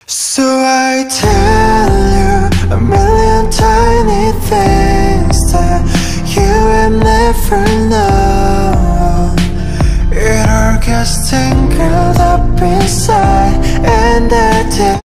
So I tell you a million tiny things that you will never know. It all gets tangled up inside, and I